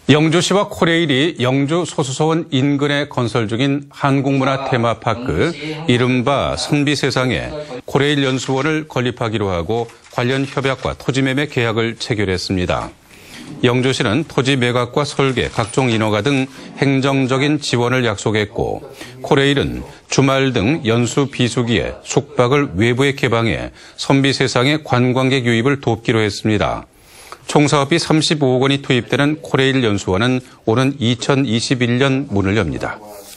영주시와 코레일이 영주 소수서원 인근에 건설 중인 한국문화 테마파크 이른바 선비세상에 코레일 연수원을 건립하기로 하고 관련 협약과 토지매매 계약을 체결했습니다. 영주시는 토지 매각과 설계, 각종 인허가 등 행정적인 지원을 약속했고 코레일은 주말 등 연수 비수기에 숙박을 외부에 개방해 선비세상의 관광객 유입을 돕기로 했습니다. 총 사업비 35억 원이 투입되는 코레일 연수원은 오는 2021년 문을 엽니다.